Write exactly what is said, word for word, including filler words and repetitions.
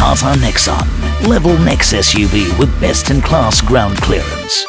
Tata Nexon, level next S U V with best-in-class ground clearance.